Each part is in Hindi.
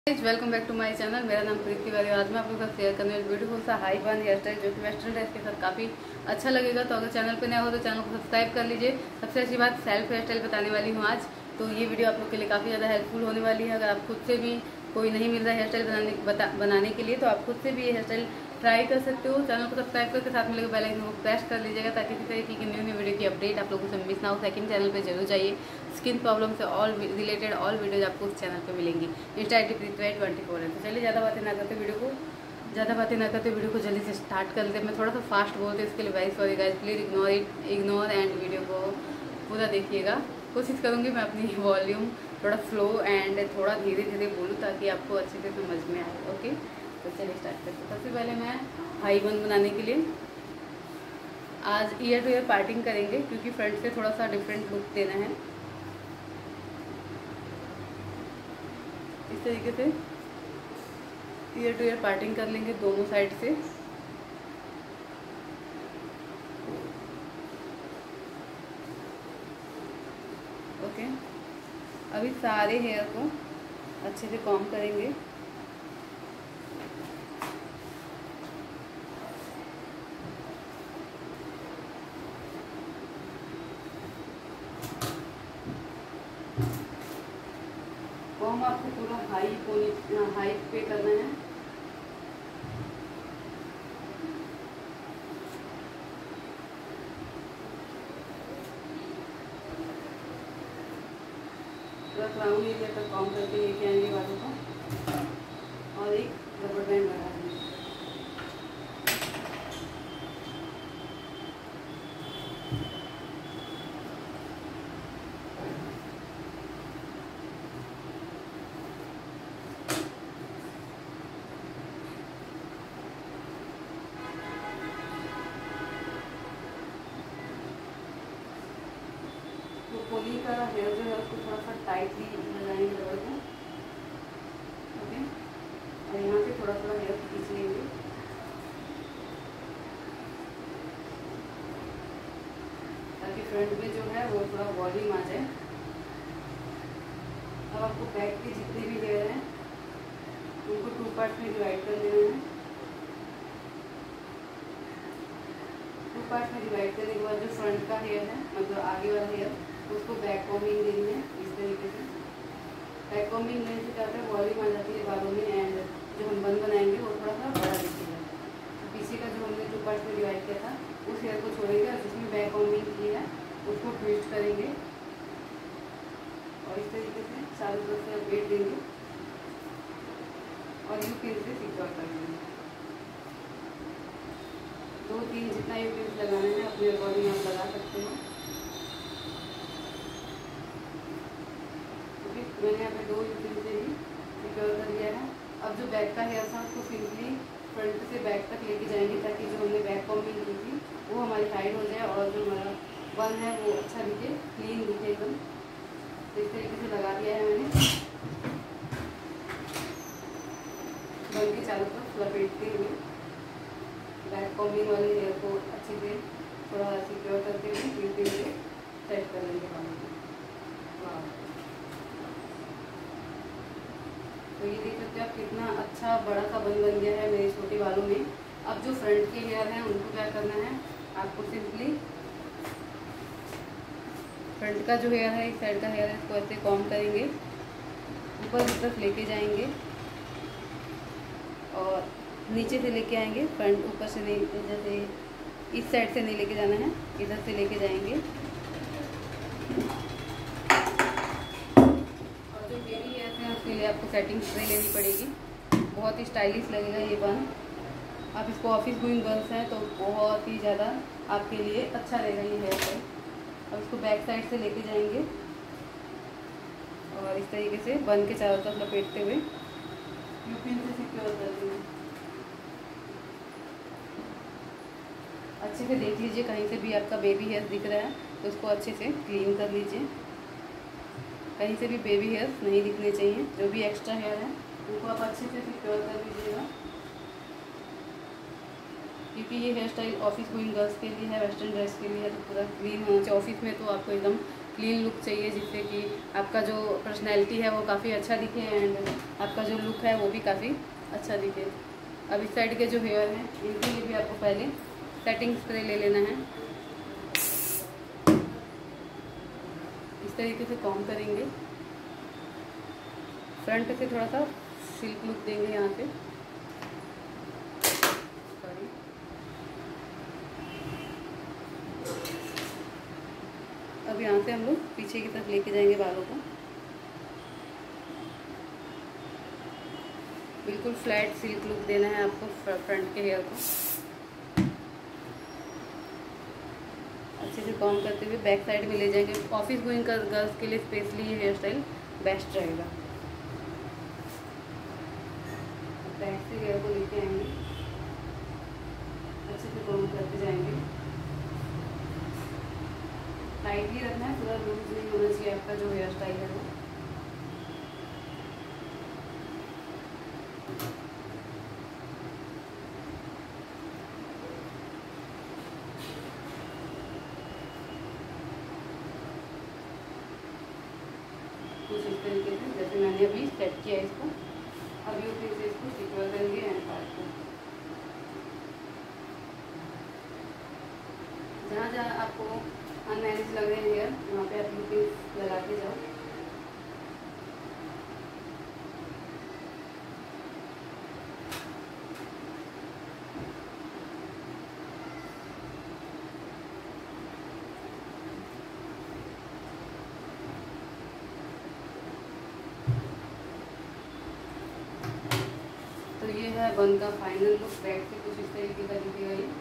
Welcome back to my channel. मेरा नाम प्रीति तिवारी। आज मैं आप लोगों के साथ शेयर करने वाली ब्यूटीफुल सा हाई बन हेयर स्टाइल जो कि वेस्टर्न ड्रेस के साथ काफ़ी अच्छा लगेगा। तो अगर चैनल पे नया हो तो चैनल को सब्सक्राइब कर लीजिए। सबसे अच्छी बात, सेल्फ हेयर स्टाइल बताने वाली हूँ आज। तो ये वीडियो आप लोग के लिए काफ़ी ज़्यादा हेल्पफुल होने वाली है। अगर आप खुद से भी कोई नहीं मिल रहा है हेयर स्टाइल बनाने के लिए तो आप खुद से भी ये हेयर स्टाइल ट्राई कर सकते हो। चैनल को सब्सक्राइब करके साथ में लगे बेल आइकन को प्रेस कर लीजिएगा ताकि इसी तरीके की न्यू वीडियो की अपडेट आप लोगों से मिस ना हो। सेकंड चैनल पे जरूर जाइए। स्किन प्रॉब्लम से ऑल रिलेटेड ऑल वीडियोज आपको उस चैनल पे मिलेंगी। इंस्टा आई डी प्रीति24 है। तो चलिए ज़्यादा बातें ना करते वीडियो को जल्दी से स्टार्ट कर लेते हैं। मैं थोड़ा सा फास्ट बोलते इसके लिए very sorry guys, please ignore and video को पूरा देखिएगा। कोशिश करूँगी मैं अपनी वॉल्यूम थोड़ा स्लो एंड थोड़ा धीरे धीरे बोलूँ ताकि आपको अच्छे से समझ में आए। ओके, तो चलिए स्टार्ट करते हैं। सबसे पहले मैं हाई बन बनाने के लिए आज ईयर टू ईयर पार्टिंग करेंगे क्योंकि फ्रंट से थोड़ा सा डिफरेंट लुक देना है। इस तरीके से ईयर टू ईयर पार्टिंग कर लेंगे दोनों साइड से। ओके, अभी सारे हेयर को अच्छे से कॉम्ब करेंगे। कॉम्ब आपको पूरा हाई पे करना है। पूरा क्राउन एरिया तक कॉम्ब करके लेके आएंगे बालों को और एक रबर बैंड लगा देंगे। पोनी का हेयर जो है उसको थोड़ा सा टाइटली लगाएंगे रबर को। ओके, और यहाँ से थोड़ा थोड़ा हेयर खींच लेंगे ताकि फ्रंट में जो है वो थोड़ा वॉल्यूम आ जाए। अब आपको बैक के जितने भी हेयर हैं उनको 2 पार्ट में डिवाइड कर लेना है। 2 पार्ट में डिवाइड करने के बाद जो फ्रंट का हेयर है मतलब आगे वाला हेयर उसको बैक कॉम्बिंग देनी है। इस तरीके से बैक कॉम्बिंग लेने से क्या होता है, वॉल्यूम आ जाती है बालों में एंड जो हम बन बनाएंगे वो थोड़ा सा बड़ा दिखेगा। तो पीछे का जो हमने 2 पार्ट में डिवाइड किया था उस हेयर को छोड़ेंगे और जिसमें बैक कॉम्बिंग की है उसको ट्विस्ट करेंगे और इस तरीके से चारों तरफ से लपेट देंगे और यू पिन से सिक्योर कर देंगे। 2-3 जितना यू पिन लगाना है अपने अकॉर्डिंग आप लगा सकते हो। मैंने यहाँ पे 2 यूपिन से ही सिक्योर कर लिया है। अब जो बैक का हेयर था उसको सिंपली फ्रंट से बैक तक लेके जाएंगे ताकि जो हमने बैक कॉम्बिंग की थी वो हमारी हाइड हो जाए और जो हमारा बन है वो अच्छा दिखे, क्लीन दिखे एकदम। तो इस तरीके से लगा दिया है मैंने। बन के चारों तरफ लपेटते हुए बैक कॉम्बिंग वाले हेयर को अच्छे से थोड़ा सिक्योर करते हुए यूपिन से सेट कर लेंगे बालों को। तो ये देख सकते हैं आप कितना अच्छा बड़ा सा बन गया है मेरे छोटे बालों में। अब जो फ्रंट के हेयर हैं उनको क्या करना है, आपको सिंपली फ्रंट का जो हेयर है इस साइड का हेयर है इसको ऐसे कॉम्ब करेंगे, ऊपर की तरफ लेके जाएंगे और नीचे से लेके आएंगे। फ्रंट ऊपर से नहीं, जैसे इस साइड से नहीं लेके जाना है, इधर से लेके जाएंगे। उसके लिए आपको सेटिंग स्प्रे लेनी पड़ेगी। बहुत ही स्टाइलिश लगेगा ये बन। आप इसको ऑफिस गोइंग गर्ल्स हैं तो बहुत ही ज़्यादा आपके लिए अच्छा रहेगा ये हेयर स्टाइल। अब इसको बैक साइड से लेके जाएंगे और इस तरीके से बन के चारों तरफ लपेटते हुए यूपिन से सिक्योर कर देंगे। अच्छे से देख लीजिए कहीं से भी आपका बेबी हेयर दिख रहा है तो उसको अच्छे से क्लीन कर लीजिए। कहीं से भी बेबी हेयर्स नहीं दिखने चाहिए। जो भी एक्स्ट्रा हेयर है उनको आप अच्छे से सिक्योर कर लीजिएगा क्योंकि ये hair style office going girls के लिए है, वेस्टर्न ड्रेस के लिए है। तो पूरा क्लीन होना चाहिए। ऑफिस में तो आपको एकदम क्लीन लुक चाहिए, जिससे कि आपका जो पर्सनैलिटी है वो काफ़ी अच्छा दिखे एंड आपका जो लुक है वो भी काफ़ी अच्छा दिखे। अब इस साइड के जो हेयर हैं इनके लिए भी आपको पहले सेटिंग स्प्रे ले लेना है। इस तरीके से कॉम्ब करेंगे, फ्रंट से थोड़ा सा सिल्क लुक देंगे यहाँ से। सॉरी, अब यहाँ से हम लोग पीछे की तरफ लेके जाएंगे बालों को, बिल्कुल फ्लैट सिल्क लुक देना है आपको फ्रंट के हेयर को। अच्छे से कॉम्ब करते हुए बैक साइड में ले जाएंगे। ऑफिस गोइंग गर्ल्स के लिए स्पेशली ये हेयर स्टाइल बेस्ट रहेगा। बैक से हेयर को लेके आएंगे, अच्छे से कॉम्ब करते जाएंगे। टाइट ही रखना है, पूरा लूज नहीं होना चाहिए आपका जो हेयर स्टाइल है वो। कुछ इस तरीके से जैसे मैंने अभी सेट किया इसको। अभी फिर से इसको सिक्योर करेंगे एंड पार्ट को। जहाँ जहाँ आपको अनमैनेज लग रहे हैं हेयर, वहाँ पे आप लूपिंग लगा के जाओ। तो ये है बन का फाइनल लुक। बैक से कुछ इस तरीके का दिखेगा ये,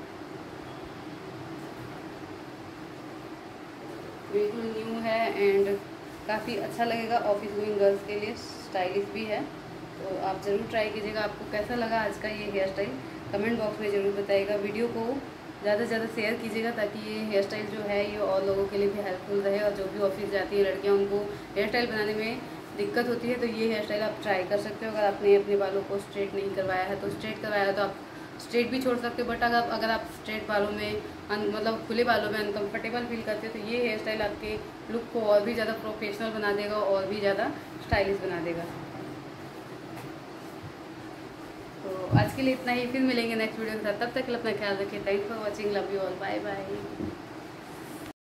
बिल्कुल न्यू है एंड काफ़ी अच्छा लगेगा। ऑफिस गोइंग गर्ल्स के लिए स्टाइलिश भी है, तो आप ज़रूर ट्राई कीजिएगा। आपको कैसा लगा आज का ये हेयर स्टाइल कमेंट बॉक्स में ज़रूर बताइएगा। वीडियो को ज़्यादा से ज़्यादा शेयर कीजिएगा ताकि ये हेयर स्टाइल जो है ये और लोगों के लिए भी हेल्पफुल रहे। और जो भी ऑफिस जाती है लड़कियाँ, उनको हेयर स्टाइल बनाने में दिक्कत होती है तो ये हेयर स्टाइल आप ट्राई कर सकते हो। अगर आपने अपने बालों को स्ट्रेट नहीं करवाया है तो स्ट्रेट करवाया है तो आप स्ट्रेट भी छोड़ सकते हो। बट अगर आप स्ट्रेट बालों में मतलब खुले बालों में अनकंफर्टेबल फील करते हो तो ये हेयर स्टाइल आपके लुक को और भी ज़्यादा प्रोफेशनल बना देगा और भी ज़्यादा स्टाइलिश बना देगा। तो आज के लिए इतना ही, फिर मिलेंगे नेक्स्ट वीडियो के साथ। तब तक के लिए अपना ख्याल रखिए। Thanks for watching, love you all, bye bye.